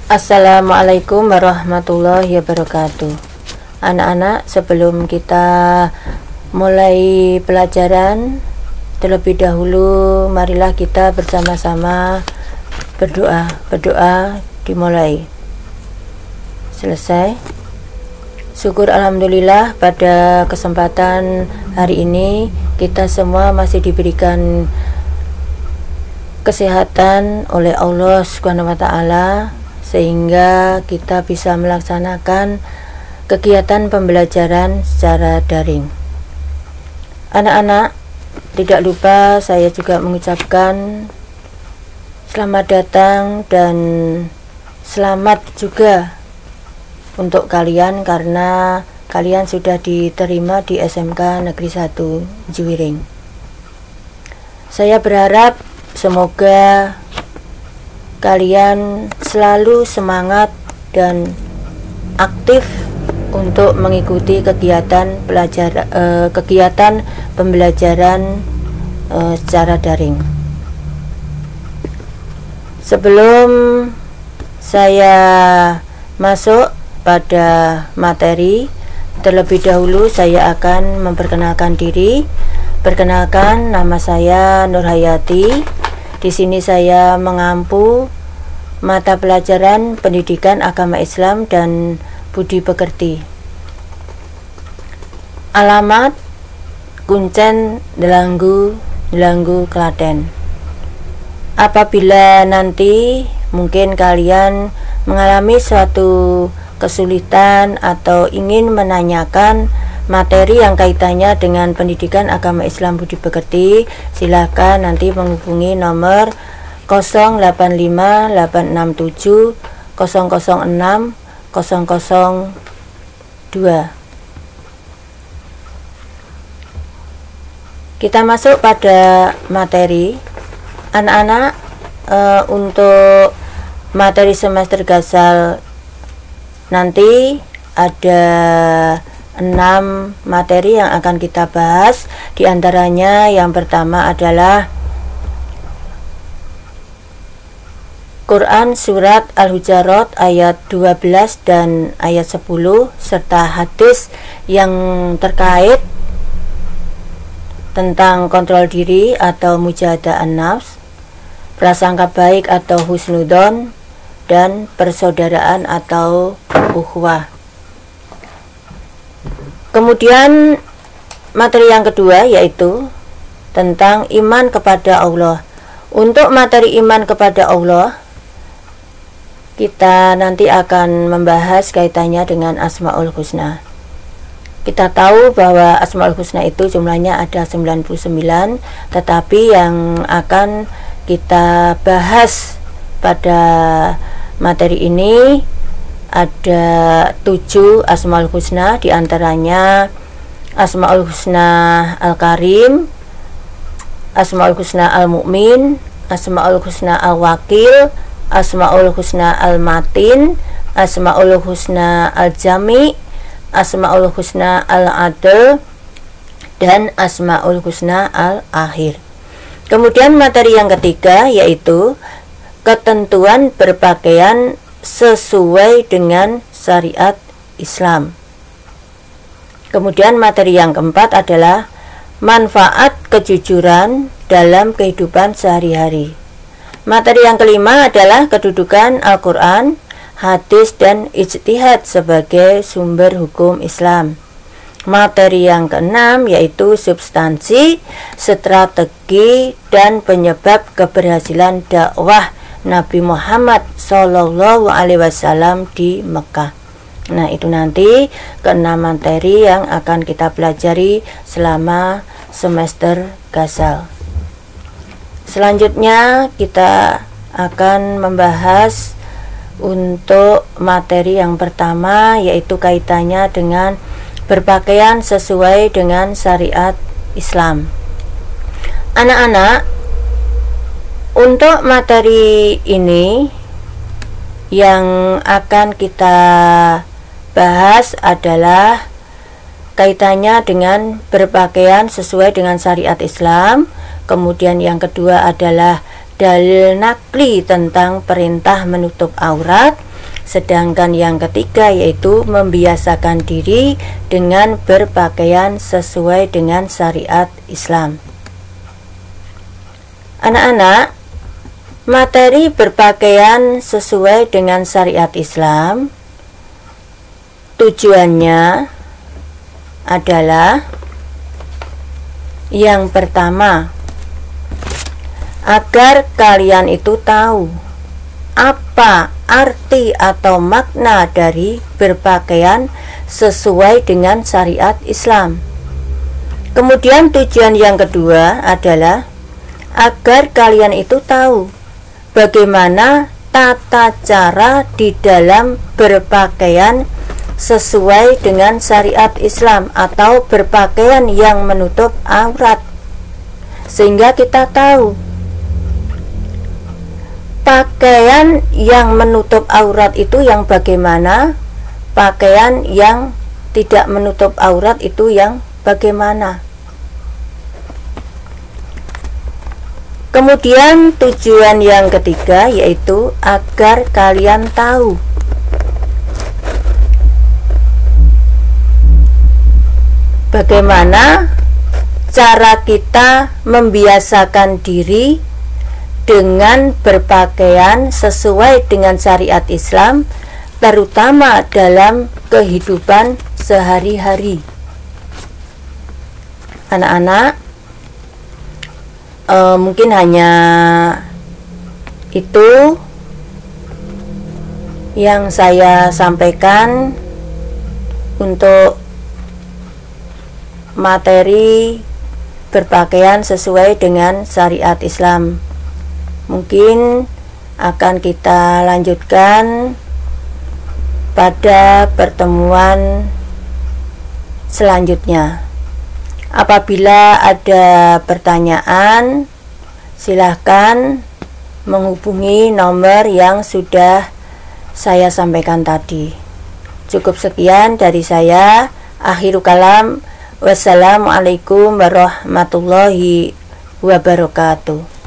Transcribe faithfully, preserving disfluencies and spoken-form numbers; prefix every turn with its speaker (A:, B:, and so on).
A: Assalamualaikum warahmatullahi wabarakatuh. Anak-anak, sebelum kita mulai pelajaran, terlebih dahulu marilah kita bersama-sama berdoa. Berdoa dimulai. Selesai. Syukur alhamdulillah pada kesempatan hari ini kita semua masih diberikan kesehatan oleh Allah Subhanahu wa taala, sehingga kita bisa melaksanakan kegiatan pembelajaran secara daring. Anak-anak, tidak lupa saya juga mengucapkan selamat datang dan selamat juga untuk kalian karena kalian sudah diterima di S M K Negeri satu Juwiring. Saya berharap semoga kalian selalu semangat dan aktif untuk mengikuti kegiatan pelajar eh, kegiatan pembelajaran eh, secara daring. Sebelum saya masuk pada materi, terlebih dahulu saya akan memperkenalkan diri. Perkenalkan, nama saya Nurhayati. Di sini saya mengampu mata pelajaran Pendidikan Agama Islam dan Budi Pekerti. Alamat Kuncen, Delanggu, Delanggu, Klaten. Apabila nanti mungkin kalian mengalami suatu kesulitan atau ingin menanyakan materi yang kaitannya dengan Pendidikan Agama Islam Budi Pekerti, silakan nanti menghubungi nomor nol delapan lima delapan enam tujuh nol nol enam nol nol dua. Kita masuk pada materi. Anak-anak, e, untuk materi semester Gasal nanti ada enam materi yang akan kita bahas. Di antaranya yang pertama adalah Quran Surat Al-Hujarat ayat dua belas dan ayat sepuluh, serta hadis yang terkait tentang kontrol diri atau mujahadah an-nafs, prasangka baik atau husnudon, dan persaudaraan atau ukhuwah. Kemudian materi yang kedua yaitu tentang iman kepada Allah. Untuk materi iman kepada Allah, kita nanti akan membahas kaitannya dengan Asmaul Husna. Kita tahu bahwa Asmaul Husna itu jumlahnya ada sembilan puluh sembilan, tetapi yang akan kita bahas pada materi ini ada tujuh Asmaul Husna, diantaranya Asmaul Husna Al-Karim, Asmaul Husna Al-Mu'min, Asmaul Husna Al-Wakil, Asmaul Husna Al-Matin, Asmaul Husna Al-Jami, Asmaul Husna Al-Adl, dan Asmaul Husna Al-Akhir. Kemudian materi yang ketiga yaitu ketentuan berpakaian sesuai dengan syariat Islam. Kemudian materi yang keempat adalah manfaat kejujuran dalam kehidupan sehari-hari. Materi yang kelima adalah kedudukan Al-Quran, hadis, dan ijtihad sebagai sumber hukum Islam. Materi yang keenam yaitu substansi, strategi, dan penyebab keberhasilan dakwah Nabi Muhammad Shallallahu Alaihi Wasallam di Mekah. Nah, itu nanti keenam materi yang akan kita pelajari selama semester Gasal. Selanjutnya kita akan membahas untuk materi yang pertama, yaitu kaitannya dengan berpakaian sesuai dengan syariat Islam. Anak-anak, untuk materi ini yang akan kita bahas adalah kaitannya dengan berpakaian sesuai dengan syariat Islam. Kemudian yang kedua adalah dalil nakli tentang perintah menutup aurat. Sedangkan yang ketiga yaitu membiasakan diri dengan berpakaian sesuai dengan syariat Islam. Anak-anak, materi berpakaian sesuai dengan syariat Islam tujuannya adalah yang pertama, agar kalian itu tahu apa arti atau makna dari berpakaian sesuai dengan syariat Islam. Kemudian tujuan yang kedua adalah agar kalian itu tahu bagaimana tata cara di dalam berpakaian sesuai dengan syariat Islam atau berpakaian yang menutup aurat, sehingga kita tahu pakaian yang menutup aurat itu yang bagaimana, pakaian yang tidak menutup aurat itu yang bagaimana. Kemudian tujuan yang ketiga yaitu agar kalian tahu bagaimana cara kita membiasakan diri dengan berpakaian sesuai dengan syariat Islam, terutama dalam kehidupan sehari-hari. Anak-anak, eh, mungkin hanya itu yang saya sampaikan untuk materi berpakaian sesuai dengan syariat Islam. Mungkin akan kita lanjutkan pada pertemuan selanjutnya. Apabila ada pertanyaan, silahkan menghubungi nomor yang sudah saya sampaikan tadi. Cukup sekian dari saya. Akhirul kalam. Wassalamualaikum warahmatullahi wabarakatuh.